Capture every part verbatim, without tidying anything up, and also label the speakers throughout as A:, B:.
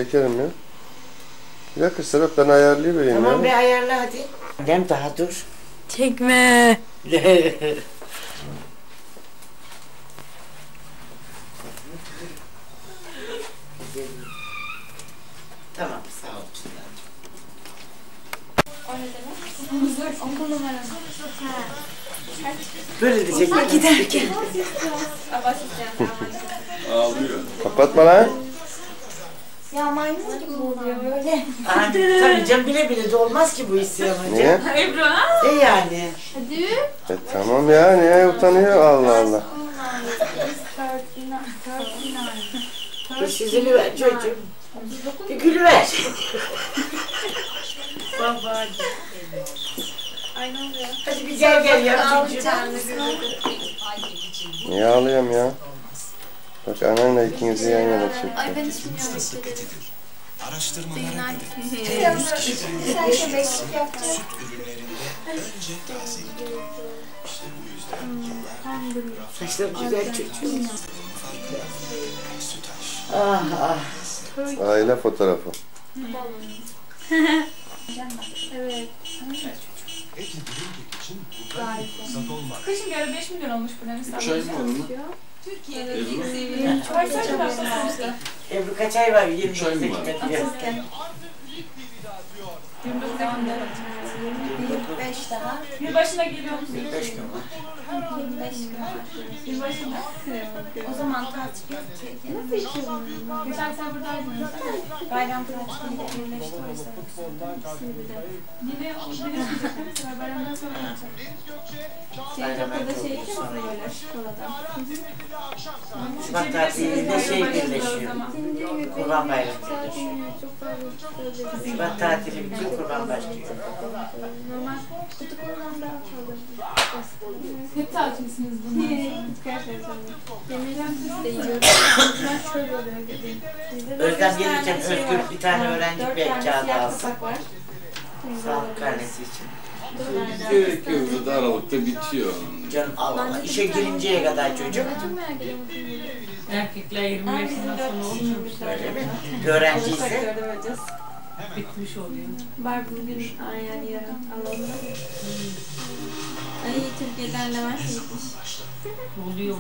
A: çekerim ya. Bir dakika Serap, ben ayarlayıvereyim ya.
B: Tamam, bir ayarla hadi. Annem daha dur.
C: Çekme.
B: Tamam, sağ ol Çınar'cığım.
D: O ne demek? Okul numaramı.
B: Böyle diyecekler.
C: Giderken.
A: Ağlıyor. Kapatma lan.
D: Ya maymun gibi oluyor böyle.
B: Aa, tabii canım, bile bile de olmaz ki bu isyanınca.
A: Niye?
C: Ebru.
B: E yani.
D: Hadi.
A: E tamam ya, niye utanıyor? Allah Allah.
B: Bir yüzünü ver çocuğum. Bir gülü ver.
C: Baba.
D: Ay ne oluyor?
B: Hadi bir gel gel ya çocuğum.
A: Niye ağlıyorum ya? Bak ananla ikinizi yan yana
D: Ay
A: çekti.
D: ben hiç bilmiyorum.
E: Araştırmalara göre
D: Sen şebeklik yaptın.
E: süt ürünlerinde önce taze işte bu yüzden
B: Saçlarım güzel çocuğum.
E: sütaş.
B: Ah ah.
A: Aile fotoğrafı.
D: Evet.
E: Peki bilim için burada bir fırsat olmaz.
F: Kışın bir ara beş milyon olmuş bu ne?
G: Üç ay mı oldu?
F: Türkiye'de
G: Ebru?
F: ilk seviye. Başlar başlar.
B: Ebru kaç ay var? yirmi
G: Üç ay mı var?
B: sekiz metre.
F: yirmi dokuz Ekim'de.
D: yirmi beş daha.
F: Bir başına geliyor musun?
B: yirmi beş gün var.
D: yirmi beş gün var.
F: Bir başında.
D: O zaman tatil yok ki. Nasıl içiyorsun?
F: Geçen sen buradaydın değil mi?
D: Bayram tatiliyle birleşti o yüzden.
F: Yine o birleşmeyecek değil mi? Sıra bayramdan sonra olacak. Şey, kapıda şey içiyoruz böyle çikolata.
B: Şubat tatilinde şey birleşiyor. Kurban bayramı birleşiyor. Şubat tatili bitiyor, kurban başlıyor.
D: Normal kutu konudan daha fazla.
F: Hep tatilsiniz bunlar.
D: Yemeğden biz de yiyoruz. Ben şöyle oluyor dediğim.
B: Özlem gelirken Özgür bir tane öğrenci bir kağıdı alsın.
D: var.
B: Sağlık karnesi için.
G: Gerek yok, zaten aralıkta bitiyor.
B: Canım Allah Allah. İşe girinceye kadar çocuk.
D: Çok merak ediyorum.
C: Erkekler yirmi yaşından sonra olmuyormuş.
B: Öyle mi? Öğrenci ise
D: Öyle vereceğiz.
C: Bitmiş oluyor.
D: Var bugün, ay yani yarın alalım. Ay Türkiye'den de var gitmiş.
C: Oluyor.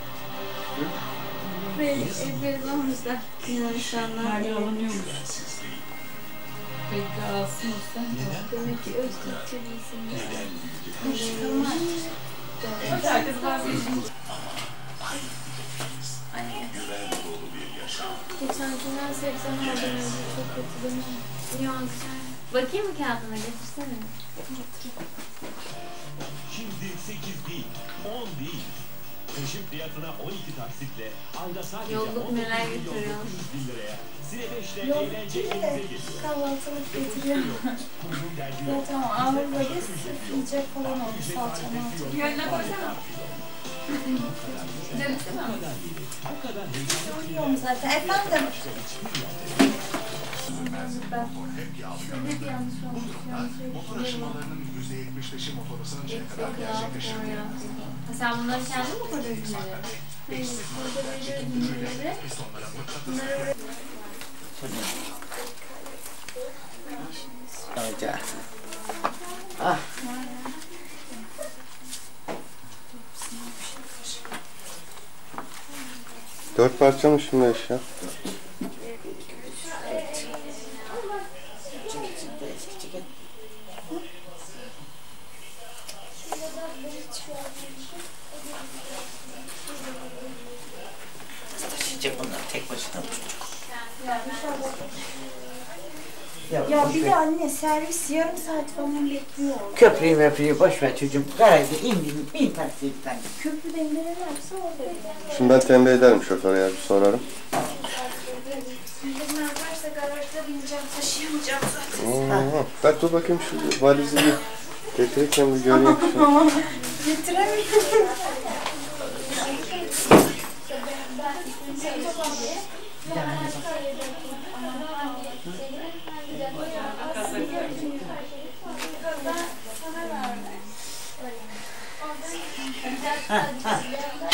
D: Ve evveliz olmuşlar Yunanistan'dan.
C: Her yer alınıyormuş. Peki alsın olsa.
D: Demek ki öz Türkçe değilsin.
F: Herkes vazgeçmiş.
D: Geçen günden seksen aldım evde çok kötü değil mi? Yok güzel. Bakayım mı kağıdına, getirsene.
H: Şimdi sekiz değil, on değil. Peşin fiyatına on iki taksitle ayda sadece
D: Yolluk
H: on
D: neler
H: dokuz milyon
D: getiriyor.
H: dokuz yüz bin liraya Sine beşle
D: Yok
H: eğlence
D: değil
H: elinize
D: de
H: geliyor.
D: kahvaltılık getiriyor.
H: Kuyruğun derdi
D: Ya
H: yok.
D: tamam ağır böyle sırf yiyecek falan oldu salçanı alacak.
F: Yönüne koysana. Canım istemem.
H: Bu kadar heyecanlı
D: Uyuyorum zaten. Efendim? Ben şöyle bir yanlış olmuş. Yanlış
E: Motor
D: olmuş.
E: aşamalarının yüzde yetmiş beşi motor ısınıncaya kadar gerçekleşir.
D: Sen bunları kendin mi koyuyorsun? Hayır. Burada böyle ürünleri.
E: Pistonlara mıknatıs
D: Bunları oraya...
B: Hoca. Ah.
A: Dört parça mı şimdi eşya?
B: Taşıyacak bunlar tek başına bu çocuk.
D: Ya bir de anne servis yarım saat falan bekliyor.
B: Köprüyü möprüyü boş ver çocuğum. Garajda in bin, bin taksiye bir tane.
D: Köprüde indirirlerse orada.
A: Şimdi ben tembih ederim şoföre ya, bir sorarım.
D: İndirmez varsa garajda bineceğim, taşıyamayacağım zaten.
A: Oo, bak dur bakayım şu valizi bir getirirken bir göreyim.
D: Getiremiyorum.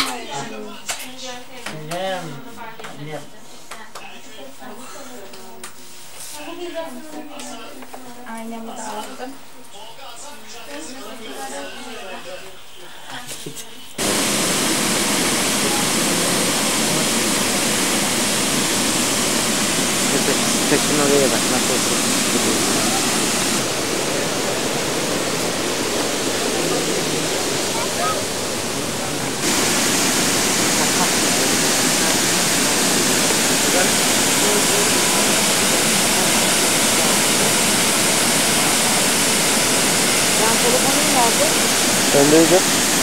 B: Annem. Annem. aldım.
I: Taşın oraya bak nasıl oturup.
B: Ben telefonum nerede?
A: Bendeydi.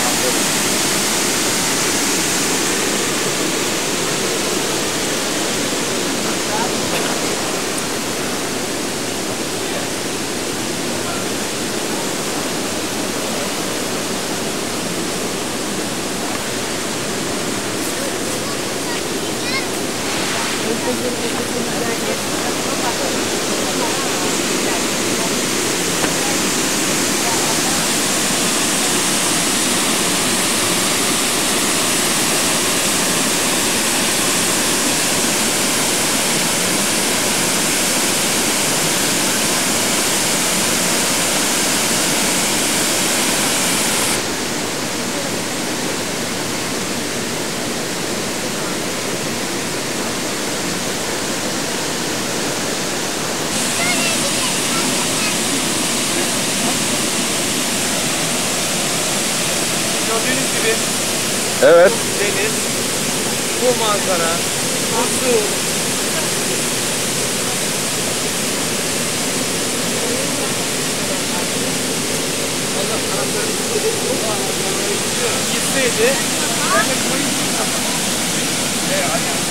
J: Gördüğünüz gibi
A: Evet.
J: deniz, bu manzara, bu su. Allah kanatlarını gitseydi ben de koyayım. Evet, hadi.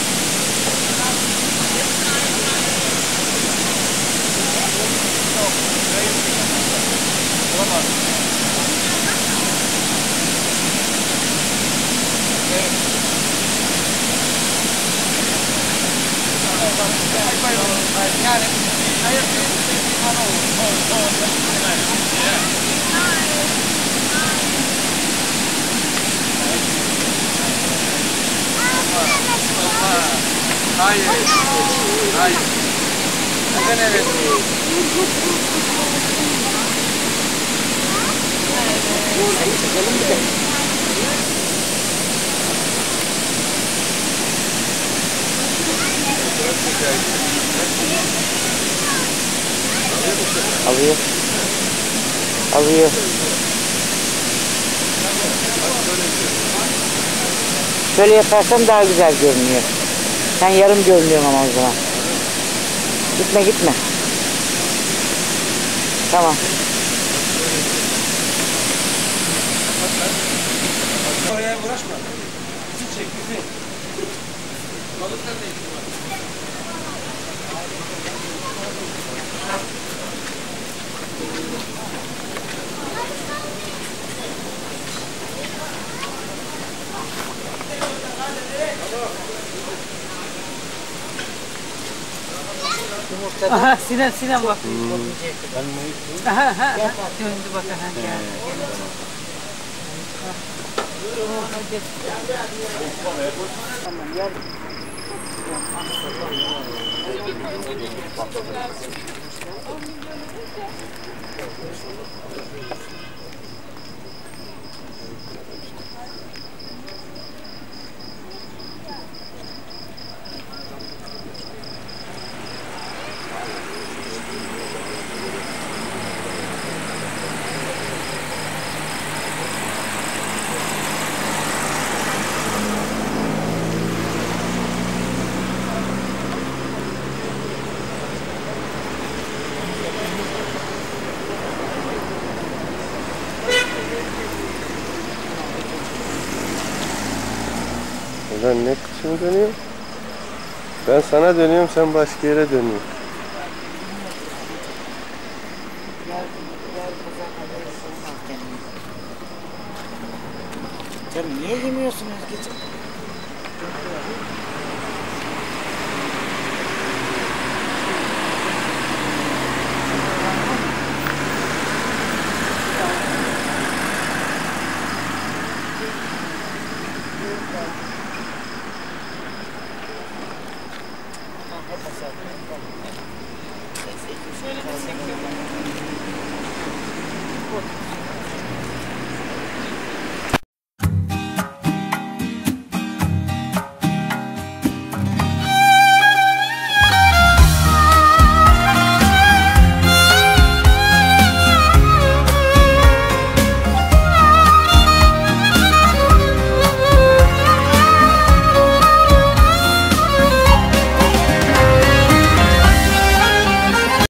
J: Olamaz. Yani hayır bir bana olur. Olur, olur. Hayır. Hayır. Neden evet?
I: Hadi çekelim bir de. Alıyor. Alıyor. Şöyle yaparsam daha güzel görünüyor. Sen yarım görünüyorsun ama o zaman. Gitme gitme. Tamam.
J: Oraya uğraşma. Bizi çek bizi. Balıklar da işi var.
I: Aha Sinan Sinan bak. Aha aha. Döndü bak aha gel.
A: Neden ne kısmı dönüyor? Ben sana dönüyorum, sen başka yere dönüyorsun.
B: Canım niye yemiyorsun Özgeciğim? Şöyle de çekiyorum.